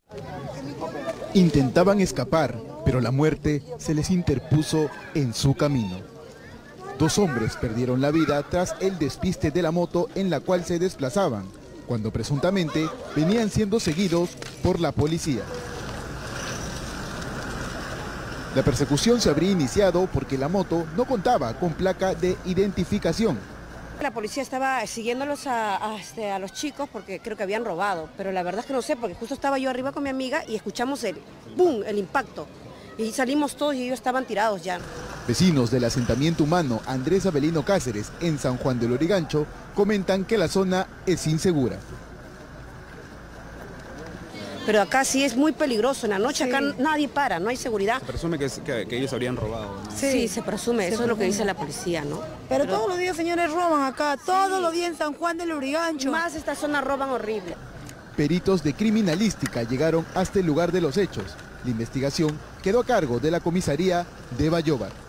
Intentaban escapar, pero la muerte se les interpuso en su camino. 2 hombres perdieron la vida tras el despiste de la moto en la cual se desplazaban, cuando presuntamente venían siendo seguidos por la policía. La persecución se habría iniciado porque la moto no contaba con placa de identificación. La policía estaba siguiéndolos a los chicos porque creo que habían robado, pero la verdad es que no sé, porque justo estaba yo arriba con mi amiga y escuchamos el ¡boom!, el impacto. Y salimos todos y ellos estaban tirados ya. Vecinos del asentamiento humano Andrés Avelino Cáceres, en San Juan del Lurigancho, comentan que la zona es insegura. Pero acá sí es muy peligroso, en la noche acá nadie para, no hay seguridad. Se presume que ellos habrían robado, ¿no? Sí, se presume, eso es lo que dice la policía, ¿no? Pero todos los días, señores, roban acá, todos los días en San Juan del Lurigancho. Más esta zona roban horrible. Peritos de criminalística llegaron hasta el lugar de los hechos. La investigación quedó a cargo de la comisaría de Bayóvar.